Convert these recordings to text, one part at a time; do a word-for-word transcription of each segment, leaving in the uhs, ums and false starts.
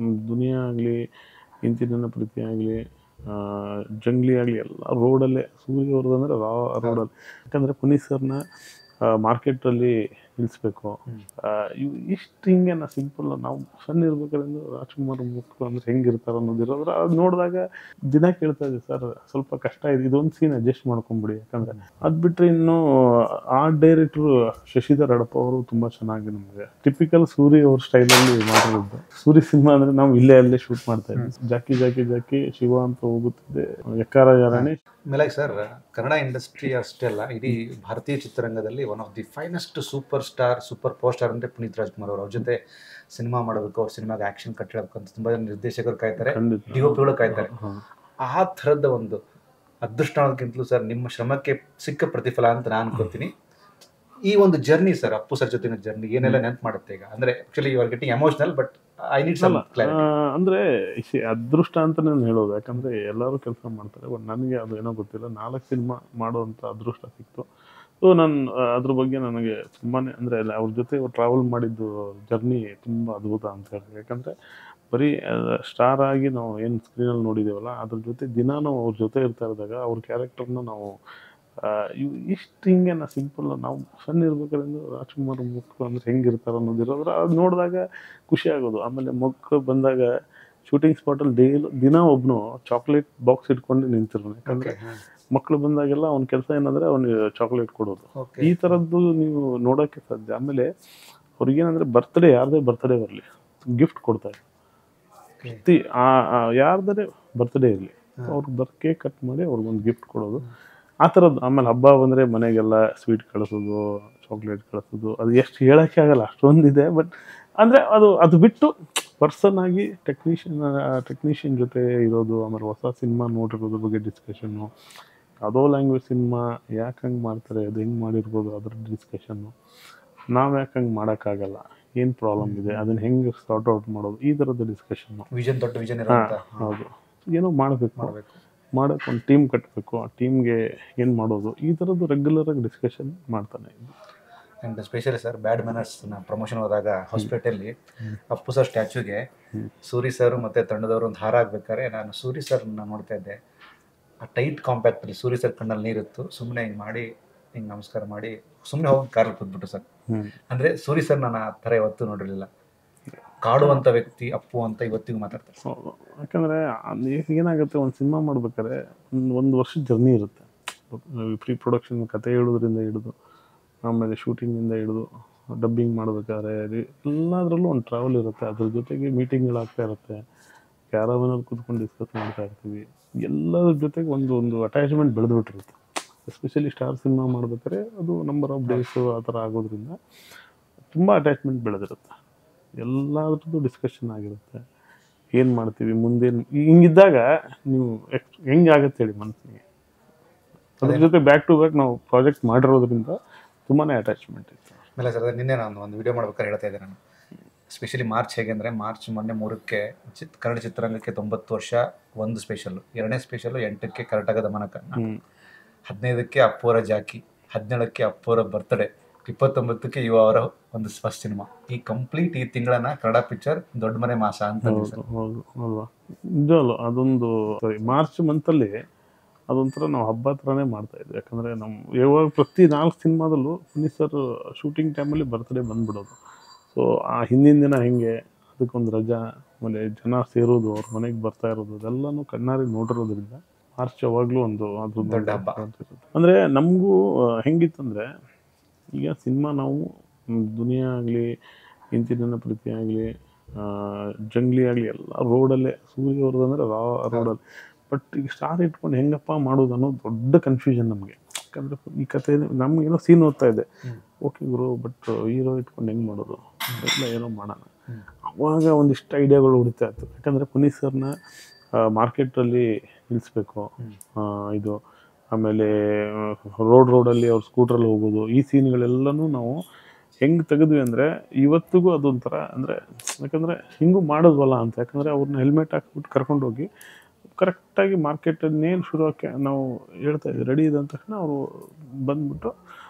ದುನಿಯಾ ಆಗಲಿ, ಇಂತಿನ ಪ್ರೀತಿ ಆಗಲಿ, ಜಂಗ್ಲಿ ಆಗಲಿ ಎಲ್ಲ ರೋಡಲ್ಲೇ. ಸೂರ್ಯವರ್ಧನ್ ಅಂದರೆ ರಾ ರೋಡಲ್ಲಿ. ಯಾಕಂದರೆ ಪುನೀತ್ ಸರ್ನ ಮಾರ್ಕೆಟಲ್ಲಿ ನಿಲ್ಲಿಸ್ಬೇಕು. ಇವು ಇಷ್ಟು ಹಿಂಗೆ ನಾ ಸಿಂಪಲ್ ನಾವು ಸಣ್ಣ ಇರ್ಬೇಕಾದ್ರೆ ರಾಜ್ಕುಮಾರ್ ಮಕ್ಕಳು ಅಂದರೆ ಹೆಂಗಿರ್ತಾರೆ ಅನ್ನೋದಿರೋದ್ರೆ ಅದು ನೋಡಿದಾಗ ದಿನ ಕೇಳ್ತಾ ಇದ್ದೀವಿ ಸರ್ ಸ್ವಲ್ಪ ಕಷ್ಟ ಇದೆ, ಇದೊಂದು ಸೀನ್ ಅಡ್ಜಸ್ಟ್ ಮಾಡ್ಕೊಂಬಿಡಿ. ಯಾಕಂದರೆ ಅದು ಬಿಟ್ಟರೆ ಇನ್ನೂ ಆರ್ಟ್ ಡೈರೆಕ್ಟ್ರು ಶಶಿಧರ್ ಅಡಪ ಅವರು ತುಂಬ ಚೆನ್ನಾಗಿ ನಮಗೆ ಟಿಪಿಕಲ್ ಸೂರಿ ಅವ್ರ ಸ್ಟೈಲಲ್ಲಿ ಮಾಡಿರೋದು. ಸೂರಿ ಸಿನಿಮಾ ಅಂದರೆ ನಾವು ಇಲ್ಲೇ ಅಲ್ಲೇ ಶೂಟ್ ಮಾಡ್ತಾ ಇದ್ವಿ. ಜಾಕಿ ಜಾಕಿ ಜಾಕಿ ಶಿವ ಅಂತ ಹೋಗುತ್ತಿದೆ, ಎಕ್ಕಾರ ಯಾರಾಣಿ. ಆಮೇಲೆ ಸರ್ ಕನ್ನಡ ಇಂಡಸ್ಟ್ರಿ ಅಷ್ಟೇ ಅಲ್ಲ, ಇಡೀ ಭಾರತೀಯ ಚಿತ್ರರಂಗದಲ್ಲಿ one of the finest super star super power star ಅಂದರೆ ಪುನೀತ್ ರಾಜ್ಕುಮಾರ್ ಅವರು. ಅವ್ರ ಜೊತೆ ಸಿನಿಮಾ ಮಾಡಬೇಕು, ಅವ್ರ ಸಿನಿಮಾಗೆ ಆ್ಯಕ್ಷನ್ ಕಟ್ಟಿಡಬೇಕು ಅಂತ ತುಂಬ ಜನ ನಿರ್ದೇಶಕರು ಕಾಯ್ತಾರೆ, ಡಿ ಒ ಪಿಗಳು ಕಾಯ್ತಾರೆ. ಆ ಥರದ ಒಂದು ಅದೃಷ್ಟ ಅನ್ನೋದಕ್ಕಿಂತಲೂ ಸರ್ ನಿಮ್ಮ ಶ್ರಮಕ್ಕೆ ಸಿಕ್ಕ ಪ್ರತಿಫಲ ಅಂತ ನಾನು ಅನ್ಕೋತೀನಿ. ಈ ಒಂದು ಜರ್ನಿ ಸರ್, ಅಪ್ಪು ಸರ್ ಜೊತೆನ ಜರ್ನಿ ಏನೆಲ್ಲ ನೆನಪು ಮಾಡುತ್ತೆ ಈಗ? ಅಂದರೆ actually you are getting emotional, but I need some clarity. ಅಂದರೆ ಅದೃಷ್ಟ ಅಂತ ನಾನು ಹೇಳೋದು. ಯಾಕಂದರೆ ಎಲ್ಲರೂ ಕೆಲಸ ಮಾಡ್ತಾರೆ, ಬಟ್ ನನಗೆ ಅದು ಏನೋ ಗೊತ್ತಿಲ್ಲ, ನಾಲ್ಕು ಸಿನಿಮಾ ಮಾಡುವಂಥ ಅದೃಷ್ಟ ಸಿಕ್ತು. ಸೊ ನಾನು ಅದ್ರ ಬಗ್ಗೆ ನನಗೆ ತುಂಬಾ ಅಂದರೆ ಅವ್ರ ಜೊತೆ ಟ್ರಾವೆಲ್ ಮಾಡಿದ್ದು ಜರ್ನಿ ತುಂಬ ಅದ್ಭುತ ಅಂತ ಹೇಳ್ತೀವಿ. ಯಾಕಂದರೆ ಬರೀ ಸ್ಟಾರ್ ಆಗಿ ನಾವು ಏನು ಸ್ಕ್ರೀನಲ್ಲಿ ನೋಡಿದ್ದೇವಲ್ಲ, ಅದ್ರ ಜೊತೆ ದಿನ ನಾವು ಅವ್ರ ಜೊತೆ ಇರ್ತಾ ಇದ್ದಾಗ ಅವ್ರ ಕ್ಯಾರೆಕ್ಟರ್ನ ನಾವು ಇವು ಇಷ್ಟು ಹಿಂಗೆ ನಾ ಸಿಂಪಲ್ ನಾವು ಸಣ್ಣ ಇರ್ಬೇಕಾದ್ರೆ ರಾಜ್ಕುಮಾರ್ ಮಕ್ಕಳು ಅಂದರೆ ಹೆಂಗಿರ್ತಾರೆ ಅನ್ನೋದಿರೋದ್ರೆ ಅದು ನೋಡಿದಾಗ ಖುಷಿ ಆಗೋದು. ಆಮೇಲೆ ಮಕ್ಕಳು ಬಂದಾಗ ಶೂಟಿಂಗ್ ಸ್ಪಾಟಲ್ಲಿ ಡೈಲಿ ದಿನ ಒಬ್ಬನು ಚಾಕ್ಲೇಟ್ ಬಾಕ್ಸ್ ಇಟ್ಕೊಂಡು ನಿಂತಿರೋನು. ಯಾಕಂದರೆ ಮಕ್ಕಳು ಬಂದಾಗೆಲ್ಲ ಅವ್ನ ಕೆಲಸ ಏನಂದರೆ ಅವ್ನಿಗೆ ಚಾಕ್ಲೇಟ್ ಕೊಡೋದು. ಈ ಥರದ್ದು ನೀವು ನೋಡೋಕ್ಕೆ ಸಾಧ್ಯ. ಆಮೇಲೆ ಅವ್ರಿಗೇನಂದರೆ ಬರ್ತ್ಡೇ, ಯಾರದೇ ಬರ್ತ್ಡೇ ಬರಲಿ ಗಿಫ್ಟ್ ಕೊಡ್ತಾರೆ. ಪ್ರತಿ ಯಾರ್ದೇ ಬರ್ತ್ಡೇ ಇರಲಿ ಅವ್ರಿಗೆ ಬರ್ ಕೇಕ್ ಕಟ್ ಮಾಡಿ ಅವ್ರಿಗೊಂದು ಗಿಫ್ಟ್ ಕೊಡೋದು, ಆ ಥರದ್ದು. ಆಮೇಲೆ ಹಬ್ಬ ಬಂದರೆ ಮನೆಗೆಲ್ಲ ಸ್ವೀಟ್ ಕಳಿಸೋದು, ಚಾಕ್ಲೇಟ್ ಕಳಿಸೋದು, ಅದು ಎಷ್ಟು ಹೇಳೋಕ್ಕೆ ಆಗಲ್ಲ ಅಷ್ಟೊಂದಿದೆ. ಬಟ್ ಅಂದರೆ ಅದು ಅದು ಬಿಟ್ಟು ಪರ್ಸನ್ ಆಗಿ ಟೆಕ್ನಿಷಿಯನ್ ಟೆಕ್ನಿಷಿಯನ್ ಜೊತೆ ಇರೋದು, ಆಮೇಲೆ ಹೊಸ ಸಿನಿಮಾ ನೋಡಿರೋದ್ರ ಬಗ್ಗೆ ಡಿಸ್ಕಷನ್ನು, ಯಾವುದೋ ಲ್ಯಾಂಗ್ವೇಜ್ ಸಿನಿಮಾ ಯಾಕೆ ಹಂಗೆ ಮಾಡ್ತಾರೆ, ಅದು ಹೆಂಗೆ ಮಾಡಿರ್ಬೋದು ಅದ್ರ ಡಿಸ್ಕಷನ್ನು, ನಾವು ಯಾಕೆ ಹಂಗೆ ಮಾಡೋಕ್ಕಾಗಲ್ಲ, ಏನು ಪ್ರಾಬ್ಲಮ್ ಇದೆ, ಅದನ್ನು ಹೆಂಗೆ ಸಾರ್ಟ್ ಔಟ್ ಮಾಡೋದು, ಈ ಥರದ ಡಿಸ್ಕಷನ್ನು. ವಿಷನ್ ದೊಡ್ಡ ವಿಷನ್. ಹಾಂ ಹೌದು, ಏನೋ ಮಾಡಬೇಕು ಮಾಡಬೇಕು ಮಾಡೋಕ್ಕೆ ಒಂದು ಟೀಮ್ ಕಟ್ಟಬೇಕು, ಆ ಟೀಮ್ಗೆ ಏನು ಮಾಡೋದು, ಈ ಥರದ್ದು ರೆಗ್ಯುಲರಾಗಿ ಡಿಸ್ಕಷನ್ ಮಾಡ್ತಾನೆ ಇದ್ವಿ. ಆ್ಯಂಡ್ ಸ್ಪೆಷಲಿ ಸರ್ ಬ್ಯಾಡ್ ಮ್ಯಾನರ್ಸ್ನ ಪ್ರಮೋಷನ್ ಹೋದಾಗ ಹಾಸ್ಪಿಟಲ್ಲಿ ಅಪ್ಪು ಸರ್ ಸ್ಟ್ಯಾಚ್ಯೂಗೆ ಸೂರಿ ಸರ್ ಮತ್ತು ತಂಡದವರು ಒಂದು ಹಾರ ಆಗ್ಬೇಕಾದ್ರೆ ನಾನು ಸೂರಿ ಸರ್ನ ನೋಡ್ತಾ ಇದ್ದೆ. ಆ ಟೈಟ್ ಕಾಂಪ್ಯಾಕ್ಟಲ್ಲಿ ಸೂರಿ ಸರ್ ಕಣ್ಣಲ್ಲಿ ನೀರಿತ್ತು, ಸುಮ್ಮನೆ ಹಿಂಗೆ ಮಾಡಿ ಹಿಂಗೆ ನಮಸ್ಕಾರ ಮಾಡಿ ಸುಮ್ಮನೆ ಹೋಗಿ ಕಾರಲ್ಲಿ ಕೂತ್ಬಿಟ್ಟು ಸರ್. ಅಂದರೆ ಸೂರಿ ಸರ್ ನಾನು ಆ ಥರ ಯಾವತ್ತೂ ನೋಡಿರಲಿಲ್ಲ. ಕಾಡುವಂಥ ವ್ಯಕ್ತಿ ಅಪ್ಪು ಅಂತ ಇವತ್ತಿಗೂ ಮಾತಾಡ್ತಾರೆ. ಯಾಕಂದರೆ ಏನಾಗುತ್ತೆ, ಒಂದು ಸಿನಿಮಾ ಮಾಡ್ಬೇಕಾದ್ರೆ ಒಂದು ಒಂದು ವರ್ಷದ ಜರ್ನಿ ಇರುತ್ತೆ. ಪ್ರೀ ಪ್ರೊಡಕ್ಷನ್ ಕತೆ ಹೇಳೋದ್ರಿಂದ ಹಿಡಿದು ಆಮೇಲೆ ಶೂಟಿಂಗಿಂದ ಹಿಡಿದು ಡಬ್ಬಿಂಗ್ ಮಾಡಬೇಕಾದ್ರೆ ಎಲ್ಲದರಲ್ಲೂ ಒಂದು ಟ್ರಾವೆಲ್ ಇರುತ್ತೆ. ಅದ್ರ ಜೊತೆಗೆ ಮೀಟಿಂಗ್ಗಳಾಗ್ತಾ ಇರುತ್ತೆ, ಕ್ಯಾರವನಲ್ಲಿ ಕೂತ್ಕೊಂಡು ಡಿಸ್ಕಸ್ ಮಾಡ್ತಾ ಇರ್ತೀವಿ. ಎಲ್ಲದ್ರ ಜೊತೆಗೆ ಒಂದು ಒಂದು ಅಟ್ಯಾಚ್ಮೆಂಟ್ ಬೆಳೆದ್ಬಿಟ್ಟಿರುತ್ತೆ. ಎಸ್ಪೆಷಲಿ ಸ್ಟಾರ್ ಸಿನಿಮಾ ಮಾಡ್ಬೇಕಾದ್ರೆ ಅದು ನಂಬರ್ ಆಫ್ ಡೇಸು ಆ ಥರ ಆಗೋದ್ರಿಂದ ತುಂಬ ಅಟ್ಯಾಚ್ಮೆಂಟ್ ಬೆಳೆದಿರುತ್ತೆ. ಎಲ್ಲದ್ರದ್ದು ಡಿಸ್ಕಷನ್ ಆಗಿರುತ್ತೆ, ಏನು ಮಾಡ್ತೀವಿ ಮುಂದೆ. ಹಿಂಗಿದ್ದಾಗ ನೀವು ಎಕ್ಸ್ ಹೆಂಗೆ ಆಗುತ್ತೆ ಹೇಳಿ ಮನಸ್ಸಿಗೆ. ಅದ್ರ ಜೊತೆ ಬ್ಯಾಕ್ ಟು ಬ್ಯಾಕ್ ನಾವು ಪ್ರಾಜೆಕ್ಟ್ ಮಾಡಿರೋದ್ರಿಂದ ತುಂಬಾ ಅಟ್ಯಾಚ್ಮೆಂಟ್ ಇತ್ತು. ಆಮೇಲೆ ಸರ್ ನಿನ್ನೆ ನಾನು ಒಂದು ವಿಡಿಯೋ ಮಾಡ್ಬೇಕಾದ್ರೆ ಹೇಳ್ತಾ ಇದ್ದೆ ನಾನು, ಸ್ಪೆಷಲಿ ಮಾರ್ಚ್ ಹೇಗೆ ಅಂದರೆ ಮಾರ್ಚ್ ಮೊನ್ನೆ ಮೂರಕ್ಕೆ ಚಿತ್ ಕನ್ನಡ ಚಿತ್ರರಂಗಕ್ಕೆ ತೊಂಬತ್ತು ವರ್ಷ ಒಂದು ಸ್ಪೆಷಲ್ಲು, ಎರಡನೇ ಸ್ಪೆಷಲ್ಲು ಎಂಟಕ್ಕೆ ಕರ್ನಾಟಕದ ಮನಕ, ಹದಿನೈದಕ್ಕೆ ಅಪ್ಪೋರ ಜಾಕಿ, ಹದಿನೇಳಕ್ಕೆ ಅಪ್ಪೋರ ಬರ್ತ್ಡೇ, ಇಪ್ಪತ್ತೊಂಬತ್ತಕ್ಕೆ ಯುವ ಅವರ ಒಂದು ಫಸ್ಟ್ ಸಿನಿಮಾ. ಈ ಕಂಪ್ಲೀಟ್ ಈ ತಿಂಗಳನ್ನ ಕನ್ನಡ ಪಿಕ್ಚರ್ ದೊಡ್ಡ ಮನೆ ಮಾಸ ಅಂತ. ಹೌದು ಅಲ್ವಾ, ನಿಜವಲ್ಲ. ಅದೊಂದು ಸಾರಿ ಮಾರ್ಚ್ ಮಂತಲ್ಲಿ ಅದೊಂಥರ ನಾವು ಹಬ್ಬ ಥರನೇ ಮಾಡ್ತಾಯಿದ್ವಿ. ಯಾಕಂದರೆ ನಮ್ಮ ಯಾವಾಗ ಪ್ರತಿ ನಾಲ್ಕು ಸಿನಿಮಾದಲ್ಲೂ ಪುನೀತ್ ಸರ್ ಶೂಟಿಂಗ್ ಟೈಮಲ್ಲಿ ಬರ್ತ್ಡೇ ಬಂದುಬಿಡೋದು. ಸೊ ಆ ಹಿಂದಿನ ದಿನ ಹೆಂಗೆ ಅದಕ್ಕೊಂದು ರಜಾ, ಆಮೇಲೆ ಜನ ಸೇರೋದು, ಅವ್ರ ಮನೆಗೆ ಬರ್ತಾ ಇರೋದು, ಅದೆಲ್ಲನೂ ಕಣ್ಣಾರಿ ನೋಡಿರೋದ್ರಿಂದ ಮಾರ್ಚ್ ಯಾವಾಗಲೂ ಒಂದು ಅದ್ರ ದೊಡ್ಡ ಹಬ್ಬ. ಅಂದರೆ ನಮಗೂ ಹೆಂಗಿತ್ತಂದರೆ, ಈಗ ಸಿನಿಮಾ ನಾವು ದುನಿಯಾ ಆಗಲಿ, ಇಂತಿನ ಪ್ರೀತಿ ಆಗಲಿ, ಜಂಗ್ಲಿ ಆಗಲಿ ಎಲ್ಲ ರೋಡಲ್ಲೇ. ಸೂರ್ಯವರ್ಧನ್ ಅಂದರೆ ರಾ ರೋಡಲ್ಲಿ. ಬಟ್ ಈಗ ಸ್ಟಾರ್ ಇಟ್ಕೊಂಡು ಹೆಂಗಪ್ಪ ಮಾಡೋದು ಅನ್ನೋದು ದೊಡ್ಡ ಕನ್ಫ್ಯೂಷನ್ ನಮಗೆ. ಯಾಕಂದರೆ ಈ ಕತೆ ನಮಗೇನೋ ಸೀನ್ ಓದ್ತಾ ಇದೆ, ಓಕೆ ಗುರು, ಬಟ್ ಹೀರೋ ಇಟ್ಕೊಂಡು ಹೆಂಗೆ ಮಾಡೋದು, ಎಲ್ಲ ಏನೋ ಮಾಡೋಣ. ಅವಾಗ ಒಂದಿಷ್ಟು ಐಡಿಯಾಗಳು ಹುಡುಕ್ತಾ ಇತ್ತು. ಯಾಕಂದರೆ ಪುನೀತ್ ಸರ್ನ ಮಾರ್ಕೆಟಲ್ಲಿ ನಿಲ್ಲಿಸ್ಬೇಕು, ಇದು ಆಮೇಲೆ ರೋಡ್ ರೋಡಲ್ಲಿ ಅವ್ರು ಸ್ಕೂಟ್ರಲ್ಲಿ ಹೋಗೋದು, ಈ ಸೀನ್ಗಳೆಲ್ಲನೂ ನಾವು ಹೆಂಗೆ ತೆಗೆದ್ವಿ ಅಂದರೆ ಇವತ್ತಿಗೂ ಅದೊಂಥರ ಅಂದರೆ, ಯಾಕಂದರೆ ಹಿಂಗೂ ಮಾಡೋದ್ವಲ್ಲ ಅಂತ. ಯಾಕಂದರೆ ಅವ್ರನ್ನ ಹೆಲ್ಮೆಟ್ ಹಾಕ್ಬಿಟ್ಟು ಕರ್ಕೊಂಡೋಗಿ ಕರೆಕ್ಟಾಗಿ ಮಾರ್ಕೆಟನ್ನೇನು ಶುರು ಹಾಕಿ ನಾವು ಹೇಳ್ತಾ ಇದ್ವಿ ರೆಡಿ ಇದೆ ಅಂದ ತಕ್ಷಣ ಅವರು ಬಂದುಬಿಟ್ಟು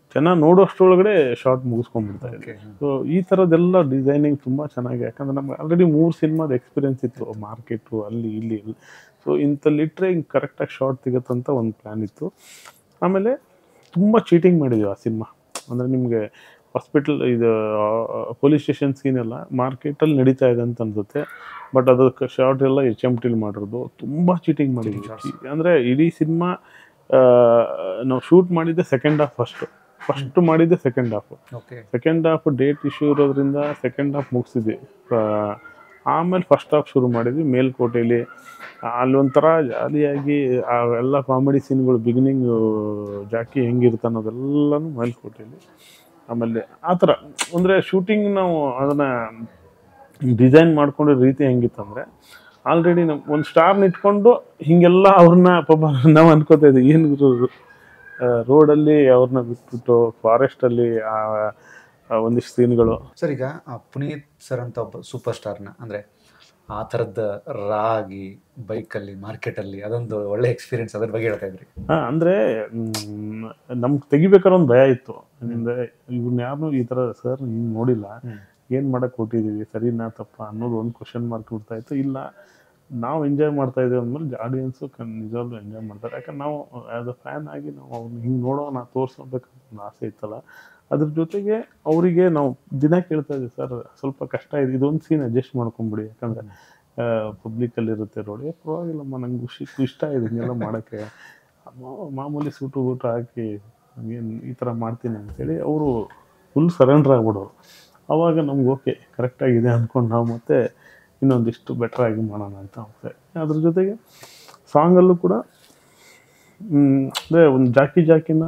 ಜನ ನೋಡೋಷ್ಟ್ರೊಳಗಡೆ ಶಾರ್ಟ್ ಮುಗಿಸ್ಕೊಂಡ್ಬಿಡ್ತಾ ಇದೆ. Okay. ಸೊ ಈ ಥರದ್ದೆಲ್ಲ ಡಿಸೈನಿಂಗ್ ತುಂಬ ಚೆನ್ನಾಗಿ, ಯಾಕಂದ್ರೆ ನಮ್ಗೆ ಆಲ್ರೆಡಿ ಮೂರು ಸಿನಿಮಾದ ಎಕ್ಸ್ಪೀರಿಯನ್ಸ್ ಇತ್ತು, ಮಾರ್ಕೆಟು ಅಲ್ಲಿ ಇಲ್ಲಿ ಇಲ್ಲಿ. ಸೊ ಇಂಥಲ್ಲಿಟ್ಟರೆ ಹಿಂಗೆ ಕರೆಕ್ಟಾಗಿ ಶಾರ್ಟ್ ಸಿಗುತ್ತಂತ ಒಂದು ಪ್ಲ್ಯಾನ್ ಇತ್ತು. ಆಮೇಲೆ ತುಂಬ ಚೀಟಿಂಗ್ ಮಾಡಿದ್ವಿ ಆ ಸಿನಿಮಾ. ಅಂದರೆ ನಿಮಗೆ ಹಾಸ್ಪಿಟಲ್ ಇದು ಪೊಲೀಸ್ ಸ್ಟೇಷನ್ ಸೀನ್ ಎಲ್ಲ ಮಾರ್ಕೆಟಲ್ಲಿ ನಡೀತಾ ಇದೆ ಅಂತ ಅನ್ಸುತ್ತೆ, ಬಟ್ ಅದಕ್ಕೆ ಶಾರ್ಟ್ ಎಲ್ಲ ಎಚ್ ಎಮ್ ಟಿಲಿ ಮಾಡಿರೋದು. ತುಂಬ ಚೀಟಿಂಗ್ ಮಾಡಿದ್ವಿ. ಅಂದರೆ ಇಡೀ ಸಿನಿಮಾ ನಾವು ಶೂಟ್ ಮಾಡಿದ್ದೆ ಸೆಕೆಂಡ್ ಹಾಫ್, ಫಸ್ಟು ಫಸ್ಟ್ ಮಾಡಿದ್ದೆ second half. Second half date issue ಇರೋದ್ರಿಂದ ಸೆಕೆಂಡ್ ಹಾಫ್ ಮುಗಿಸಿದ್ವಿ. ಆಮೇಲೆ ಫಸ್ಟ್ ಹಾಫ್ ಶುರು ಮಾಡಿದ್ವಿ ಮೇಲ್ಕೋಟೆಯಲ್ಲಿ. ಅಲ್ಲೊಂಥರ ಜಾಲಿಯಾಗಿ ಆ ಎಲ್ಲ ಕಾಮಿಡಿ ಸೀನ್ಗಳು, ಬಿಗಿನಿಂಗು ಜಾಕಿ ಹೆಂಗಿರುತ್ತೆ ಅನ್ನೋದೆಲ್ಲನೂ ಮೇಲ್ಕೋಟೆಯಲ್ಲಿ. ಆಮೇಲೆ ಆ ಥರ ಅಂದರೆ ಶೂಟಿಂಗ್ ನಾವು ಅದನ್ನು ಡಿಸೈನ್ ಮಾಡ್ಕೊಂಡಿರೋ ರೀತಿ ಹೆಂಗಿತ್ತು ಅಂದರೆ, ಆಲ್ರೆಡಿ ನಮ್ಮ ಒಂದು ಸ್ಟಾರ್ನ ಇಟ್ಕೊಂಡು ಹೀಗೆಲ್ಲ ಅವ್ರನ್ನ ಪಾಪ ನಾವು ಅನ್ಕೋತಾ ಇದ್ವಿ, ಏನು ರೋಡಲ್ಲಿ ಅವ್ರನ್ನ ಬಿಟ್ಬಿಟ್ಟು ಫಾರೆಸ್ಟಲ್ಲಿ ಒಂದಿಷ್ಟು ಸೀನ್ಗಳು. ಸರ್, ಈಗ ಪುನೀತ್ ಸರ್ ಅಂತ ಒಬ್ಬ ಸೂಪರ್ ಸ್ಟಾರ್ನ ಅಂದರೆ ಆ ಥರದ ರಾಗಿ ಬೈಕಲ್ಲಿ ಮಾರ್ಕೆಟಲ್ಲಿ ಅದೊಂದು ಒಳ್ಳೆ ಎಕ್ಸ್ಪೀರಿಯನ್ಸ್, ಅದ್ರ ಬಗ್ಗೆ ಹೇಳ್ತಾ ಇದ್ರಿ. ಹಾಂ, ಅಂದರೆ ನಮ್ಗೆ ತೆಗಿಬೇಕಾದ್ರೆ ಒಂದು ಭಯ ಇತ್ತು. ಅಂದರೆ ಇವ್ರನ್ನ ಯಾರನ್ನೂ ಈ ಥರ ಸರ್ ಹಿಂಗೆ ನೋಡಿಲ್ಲ, ಏನು ಮಾಡೋಕ್ಕೆ ಕೊಟ್ಟಿದ್ದೀವಿ, ಸರಿನಾ ತಪ್ಪ ಅನ್ನೋದು ಒಂದು ಕ್ವಶನ್ ಮಾರ್ಕ್ ಬಿಡ್ತಾ ಇತ್ತು. ಇಲ್ಲ, ನಾವು ಎಂಜಾಯ್ ಮಾಡ್ತಾ ಇದ್ದೀವಿ ಅಂದಮೇಲೆ ಆಡಿಯನ್ಸು ಕನ್ ನಿಜವಾಗ್ಲೂ ಎಂಜಾಯ್ ಮಾಡ್ತಾರೆ. ಯಾಕಂದ್ರೆ ನಾವು ಆ್ಯಸ್ ಅ ಫ್ಯಾನ್ ಆಗಿ ನಾವು ಅವ್ರನ್ನ ಹಿಂಗೆ ನೋಡೋಣ ತೋರಿಸ್ಬೇಕಂತ ಒಂದು ಆಸೆ ಇತ್ತಲ್ಲ. ಅದ್ರ ಜೊತೆಗೆ ಅವರಿಗೆ ನಾವು ದಿನ ಕೇಳ್ತಾ ಇದ್ದೀವಿ, ಸರ್ ಸ್ವಲ್ಪ ಕಷ್ಟ ಇದೆ, ಇದೊಂದು ಸೀನ್ ಅಡ್ಜಸ್ಟ್ ಮಾಡ್ಕೊಂಬಿಡಿ, ಯಾಕಂದರೆ ಪಬ್ಲಿಕಲ್ಲಿರುತ್ತೆ ರೋಡ್. ಏ ಪರವಾಗಿಲ್ಲಮ್ಮ, ನಂಗೆ ಖುಷಿ ಇಷ್ಟ ಇದೆ ಹಿಂಗೆಲ್ಲ ಮಾಡೋಕ್ಕೆ, ಮಾಮೂಲಿ ಸೂಟು ಊಟ ಹಾಕಿ ಹಂಗೇನು ಈ ಥರ ಮಾಡ್ತೀನಿ ಅಂತೇಳಿ ಅವರು ಫುಲ್ ಸರೆಂಡ್ರ್ ಆಗ್ಬಿಡೋರು. ಆವಾಗ ನಮ್ಗೆ ಓಕೆ ಕರೆಕ್ಟಾಗಿದೆ ಅಂದ್ಕೊಂಡು ನಾವು ಮತ್ತೆ ಇನ್ನೊಂದಿಷ್ಟು ಬೆಟ್ರಾಗಿ ಮಾಡೋಣ ಅಂತ ಹೋಗ್ತೇವೆ. ಅದ್ರ ಜೊತೆಗೆ ಸಾಂಗಲ್ಲೂ ಕೂಡ ಅಂದರೆ ಒಂದು ಜಾಕಿ ಜಾಕಿನ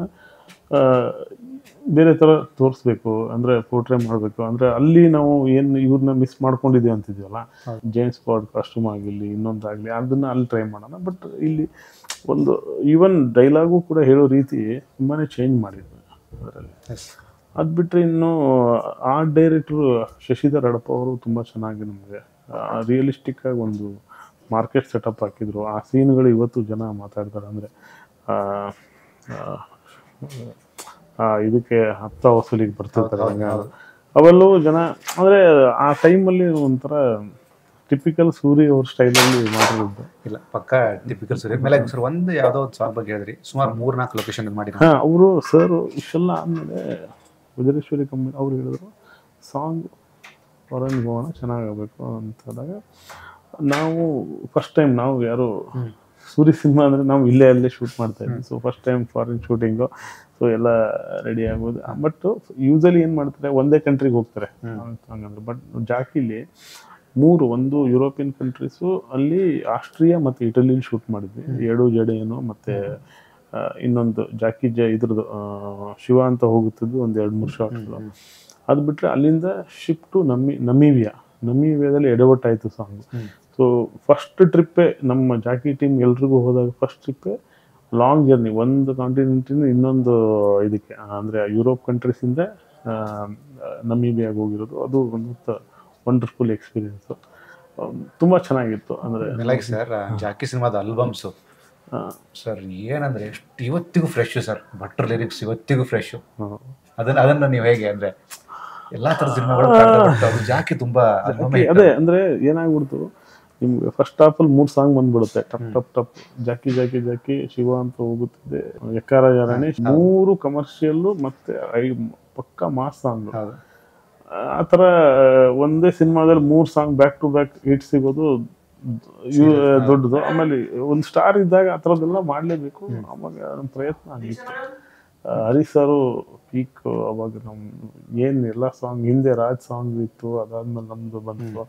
ಬೇರೆ ಥರ ತೋರಿಸ್ಬೇಕು, ಅಂದರೆ ಪೋರ್ಟ್ರೇ ಮಾಡಬೇಕು. ಅಂದರೆ ಅಲ್ಲಿ ನಾವು ಏನು ಇವ್ರನ್ನ ಮಿಸ್ ಮಾಡ್ಕೊಂಡಿದ್ದೀವಿ ಅಂತಿದ್ವಲ್ಲ, ಜೇಮ್ಸ್ ಬಾಂಡ್ ಕಾಸ್ಟ್ಯೂಮ್ ಆಗಿರಲಿ ಇನ್ನೊಂದಾಗಲಿ, ಅದನ್ನು ಅಲ್ಲಿ ಟ್ರೈ ಮಾಡೋಣ. ಬಟ್ ಇಲ್ಲಿ ಒಂದು ಈವನ್ ಡೈಲಾಗು ಕೂಡ ಹೇಳೋ ರೀತಿ ತುಂಬಾ ಚೇಂಜ್ ಮಾಡಿದ್ವಿ ಅದರಲ್ಲಿ. ಅದು ಬಿಟ್ಟರೆ ಇನ್ನು ಆರ್ಟ್ ಡೈರೆಕ್ಟ್ರು ಶಶಿಧರ್ ಅಡಪ ಅವರು ತುಂಬ ಚೆನ್ನಾಗಿ ನಮಗೆ ರಿಯಲಿಸ್ಟಿಕ್ಕಾಗಿ ಒಂದು ಮಾರ್ಕೆಟ್ ಸೆಟಪ್ ಹಾಕಿದ್ರು. ಆ ಸೀನ್ಗಳು ಇವತ್ತು ಜನ ಮಾತಾಡ್ತಾರೆ. ಅಂದರೆ ಇದಕ್ಕೆ ಹತ್ತ ವಸೂಲಿಗೆ ಬರ್ತಿರ್ತಾರೆ ಹಂಗೆ, ಅವೆಲ್ಲೂ ಜನ ಅಂದರೆ ಆ ಟೈಮಲ್ಲಿ ಒಂಥರ ಟಿಪಿಕಲ್ ಸೂರಿ ಅವ್ರ ಸ್ಟೈಲಲ್ಲಿ ಮಾಡಿರೋದು. ಇಲ್ಲ, ಪಕ್ಕ ಟಿಪಿಕಲ್ ಸೂರಿ. ಮೇಲೆ ಸರ್ ಒಂದು ಯಾವುದೋ ಒಂದು ಸಾಂಗ್ ಬಗ್ಗೆ ಹೇಳಿದ್ರಿ, ಸುಮಾರು ಮೂರು ನಾಲ್ಕು ಲೊಕೇಶನ್ ಮಾಡಿ. ಹಾಂ, ಅವರು ಸರ್ ಇಷ್ಟೆಲ್ಲ ಆದಮೇಲೆ ವಜ್ರೇಶ್ವರಿ ಕಂಪನಿ ಅವ್ರು ಹೇಳಿದ್ರು ಸಾಂಗ್ ಫಾರಿನ್ ಹೋಗೋಣ ಚೆನ್ನಾಗಾಗಬೇಕು ಅಂತಂದಾಗ, ನಾವು ಫಸ್ಟ್ ಟೈಮ್ ನಾವು ಯಾರು ಸೂರಿ ಸಿನಿಮಾ ಅಂದರೆ ನಾವು ಇಲ್ಲೇ ಅಲ್ಲೇ ಶೂಟ್ ಮಾಡ್ತಾ ಇದ್ವಿ. So first time foreign shooting, so ಎಲ್ಲ ರೆಡಿ ಆಗೋದು. ಬಟ್ ಯೂಸಲಿ ಏನು ಮಾಡ್ತಾರೆ, ಒಂದೇ ಕಂಟ್ರಿಗೆ ಹೋಗ್ತಾರೆ ಹಂಗಂದ್ರೆ. ಬಟ್ ಜಾಕಿಲಿ ಮೂರು, ಒಂದು ಯುರೋಪಿಯನ್ ಕಂಟ್ರೀಸು, ಅಲ್ಲಿ ಆಸ್ಟ್ರಿಯಾ ಮತ್ತು ಇಟಲಿಲಿ ಶೂಟ್ ಮಾಡಿದ್ವಿ. ಏಡು ಜಡೇನು ಮತ್ತು ಇನ್ನೊಂದು ಜಾಕಿ ಜ ಇದ್ರದ್ದು ಶಿವ ಅಂತ ಹೋಗುತ್ತಿದ್ದು ಒಂದು ಎರಡು ಮೂರು ಶಾಟ್ಗಳು. ಅದು ಬಿಟ್ಟರೆ ಅಲ್ಲಿಂದ ಶಿಪ್ ಟು ನಮಿ ನಮೀವಿಯಾ ನಮೀವಿಯಾದಲ್ಲಿ ಎಡವಟ್ಟಾಯಿತು ಸಾಂಗು. ಸೊ ಫಸ್ಟ್ ಟ್ರಿಪ್ಪೇ ನಮ್ಮ ಜಾಕಿ ಟೀಮ್ ಎಲ್ರಿಗೂ ಹೋದಾಗ ಫಸ್ಟ್ ಟ್ರಿಪ್ಪೇ ಲಾಂಗ್ ಜರ್ನಿ, ಒಂದು ಕಾಂಟಿನೆಂಟಿಂದ ಇನ್ನೊಂದು ಇದಕ್ಕೆ, ಅಂದರೆ ಯುರೋಪ್ ಕಂಟ್ರೀಸಿಂದ ನಮೀಬಿಯಾಗಿ ಹೋಗಿರೋದು. ಅದು ಒಂದು ವಂಡರ್ಫುಲ್ ಎಕ್ಸ್ಪೀರಿಯೆನ್ಸು, ತುಂಬ ಚೆನ್ನಾಗಿತ್ತು. ಅಂದರೆ ಸರ್ ಜಾಕಿ ಸಿನಿಮಾದ ಆಲ್ಬಮ್ಸು ಸರ್ ಏನಂದರೆ ಎಷ್ಟು ಇವತ್ತಿಗೂ ಫ್ರೆಶ್ ಸರ್, ಭಟ್ರ ಲಿರಿಕ್ಸ್ ಇವತ್ತಿಗೂ ಫ್ರೆಶು. ಅದನ್ನು ಅದನ್ನು ನೀವು ಹೇಗೆ ಅಂದರೆ ಎಲ್ಲ ಥರ ಸಿನಿಮಾಗಳು ಜಾಕಿ ತುಂಬ ಅದೇ ಅಂದರೆ ಏನಾಗ್ಬಿಡ್ತು ನಿಮ್ಗೆ ಫಸ್ಟ್ ಹಾಫಲ್ಲಿ ಮೂರು ಸಾಂಗ್ ಬಂದ್ಬಿಡುತ್ತೆ, ಟಪ್ ಟಪ್ ಟಪ್ ಜಾಕಿ ಜಾಕಿ ಜಾಕಿ ಶಿವ ಅಂತ ಹೋಗುತ್ತಿದೆ, ಎಕ್ಕಾರ ಜಾರಾಣಿ, ಮೂರು ಕಮರ್ಷಿಯಲ್ಲು ಮತ್ತೆ ಐ ಪಕ್ಕ ಮಾಸ್ ಸಾಂಗ್. ಆ ಥರ ಒಂದೇ ಸಿನಿಮಾದಲ್ಲಿ ಮೂರು song back to back hit ಸಿಗೋದು ದೊಡ್ಡದು. ಆಮೇಲೆ ಒಂದು ಸ್ಟಾರ್ ಇದ್ದಾಗ ಆ ಥರದ್ದೆಲ್ಲ ಮಾಡಲೇಬೇಕು. ಆವಾಗ ನಮ್ಮ ಪ್ರಯತ್ನ ಆಗಿತ್ತು. ಹರೀಶ್ ಸರು ಪೀಕ್ ಅವಾಗ ನಮ್ಮ ಏನು ಎಲ್ಲ ಸಾಂಗ್ ಹಿಂದೆ ರಾಜ್ ಸಾಂಗ್ ಇತ್ತು, ಅದಾದ್ಮೇಲೆ ನಮ್ಮದು ಬಂತು.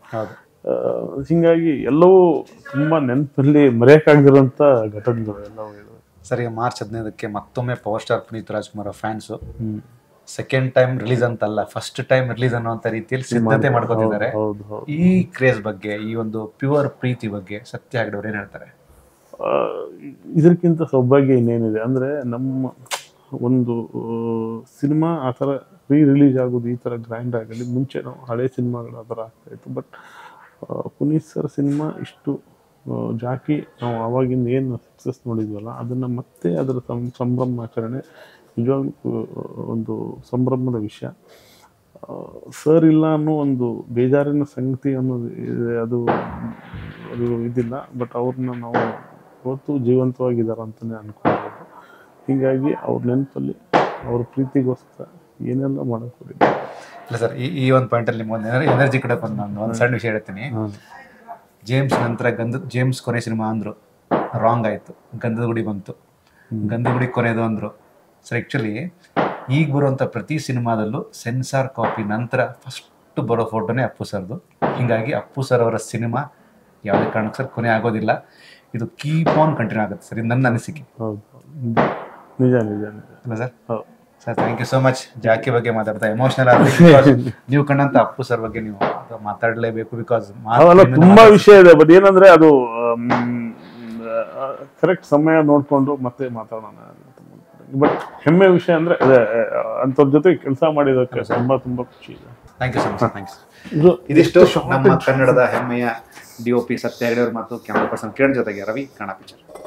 ಹೀಗಾಗಿ ಎಲ್ಲವೂ ತುಂಬ ನೆನಪಲ್ಲಿ ಮರೆಯೋಕ್ಕಾಗದಿರೋಂಥ ಘಟನೆಗಳು ಎಲ್ಲವೂ ಇದಾವೆ. ಸರಿ, ಮಾರ್ಚ್ ಹದಿನೈದಕ್ಕೆ ಮತ್ತೊಮ್ಮೆ power star Puneeth Rajkumar fans second time release ಅಂತಲ್ಲ, ಫಸ್ಟ್ ಟೈಮ್ ರಿಲೀಸ್ ಅನ್ನುವಂಥ ರೀತಿಯಲ್ಲಿ ಸಿದ್ಧತೆ ಮಾಡ್ಕೊತಿದ್ದಾರೆ. ಈ ಕ್ರೇಜ್ ಬಗ್ಗೆ, ಈ ಒಂದು ಪ್ಯೂರ್ ಪ್ರೀತಿ ಬಗ್ಗೆ ಸತ್ಯ ಹೆಗ್ಡೆ ಏನು ಹೇಳ್ತಾರೆ? ಇದಕ್ಕಿಂತ ಸೌಭಾಗ್ಯ ಇನ್ನೇನಿದೆ ಅಂದರೆ, ನಮ್ಮ ಒಂದು ಸಿನಿಮಾ ಆ ಥರ ರೀ ರಿಲೀಸ್ ಆಗೋದು ಈ ಥರ ಗ್ರ್ಯಾಂಡ್ ಆಗಲಿ. ಮುಂಚೆ ನಾವು ಹಳೆ ಸಿನಿಮಾಗಳು ಆ ಥರ ಆಗ್ತಾಯಿತ್ತು. ಬಟ್ ಪುನೀತ್ ಸರ್ ಸಿನಿಮಾ ಇಷ್ಟು ಜಾಕಿ ನಾವು ಆವಾಗಿಂದ ಏನು ಸಕ್ಸಸ್ ನೋಡಿದ್ವಲ್ಲ, ಅದನ್ನು ಮತ್ತೆ ಅದರ ಸಂಭ್ರಮಾಚರಣೆ ನಿಜವಾಗ್ಲೂ ಒಂದು ಸಂಭ್ರಮದ ವಿಷಯ. ಸರ್ ಇಲ್ಲ ಅನ್ನೋ ಒಂದು ಬೇಜಾರಿನ ಸಂಗತಿ ಅನ್ನೋದು ಇದೆ, ಅದು ಅದು ಇದಿಲ್ಲ. ಬಟ್ ಅವ್ರನ್ನ ನಾವು ಇವತ್ತು ಜೀವಂತವಾಗಿದ್ದಾರೆ ಅಂತಲೇ ಅನ್ಕೊಳ್ಬೋದು. ಹೀಗಾಗಿ ಅವ್ರ ನೆನಪಲ್ಲಿ ಅವ್ರ ಪ್ರೀತಿಗೋಸ್ಕರ ಏನೆಲ್ಲ ಮಾಡೋಕ್ಕೋಗಿ. ಇಲ್ಲ ಸರ್, ಈ ಈ ಒಂದು ಪಾಯಿಂಟಲ್ಲಿ ನಿಮ್ಮ ಒಂದು ಎನರ್ಜಿ ಕಡೆ ಬಂದು ನಾನು ಒಂದು ಸಣ್ಣ ವಿಷಯ ಹೇಳ್ತೀನಿ. ಜೇಮ್ಸ್ ನಂತರ ಗಂಧ ಜೇಮ್ಸ್ ಕೊನೆ ಸಿನಿಮಾ ಅಂದರು, ರಾಂಗ್ ಆಯಿತು. ಗಂಧದ ಗುಡಿ ಬಂತು, ಗಂಧದ ಗುಡಿ ಕೊನೆದು ಅಂದರು. ಸರ್ ಆ್ಯಕ್ಚುಲಿ ಈಗ ಬರುವಂಥ ಪ್ರತಿ ಸಿನಿಮಾದಲ್ಲೂ ಸೆನ್ಸಾರ್ ಕಾಪಿ ನಂತರ ಫಸ್ಟ್ ಬರೋ ಫೋಟೋನೇ ಅಪ್ಪು ಸರ್ದು. ಹೀಗಾಗಿ ಅಪ್ಪು ಸರ್ ಅವರ ಸಿನಿಮಾ ಯಾವುದೇ ಕಾರಣಕ್ಕೆ ಸರ್ ಕೊನೆ ಆಗೋದಿಲ್ಲ, ಇದು ಕೀಪ್ ಆನ್ ಕಂಟಿನ್ಯೂ ಆಗುತ್ತೆ ಸರ್. ಇದು ನನ್ನ ಅನಿಸಿಕೆ. ಹೌದು, ನಿಜ ನಿಜ ನಿಜ ಅಲ್ಲ ಸರ್? ಹೌದು sir, thank you so much. Jackie ಬಗ್ಗೆ ಮಾತಾಡ್ತಾ ಎಮೋಷನಲ್ ಆಗಿ ನೀವು ಕಂಡಂತ ಅಪ್ಪು ಸರ್ ಬಗ್ಗೆ ನೀವು ಮಾತಾಡಲೇಬೇಕು. ಬಿಕಾಸ್ ಅವೆಲ್ಲ ತುಂಬಾ ವಿಷಯ ಇದೆ. ಬಟ್ ಏನಂದ್ರೆ ಅದು ಕರೆಕ್ಟ್ ಸಮಯ ನೋಡ್ಕೊಂಡು ಮತ್ತೆ ಮಾತಾಡೋಣ. ಬಟ್ ಹೆಮ್ಮೆ ವಿಷಯ ಅಂದ್ರೆ ಅದೇ ಅಂಥವ್ರ ಜೊತೆ ಕೆಲಸ ಮಾಡಿದಕ್ಕೆ ತುಂಬಾ ತುಂಬಾ ಖುಷಿ ಇದೆ. Thank you so much. Thanks. ಇದಿಷ್ಟು ನಮ್ಮ ಕನ್ನಡದ ಹೆಮ್ಮೆಯ ಡಿ ಒ ಪಿ ಸತ್ಯ ಹೆಗಡೆ ಅವ್ರ ಮತ್ತು ಕ್ಯಾಮ್ರಾ ಪರ್ಸನ್ ಕಿರಣ್ ಜೊತೆಗೆ ರವಿ, ಕನ್ನಡ ಪಿಕ್ಚರ್.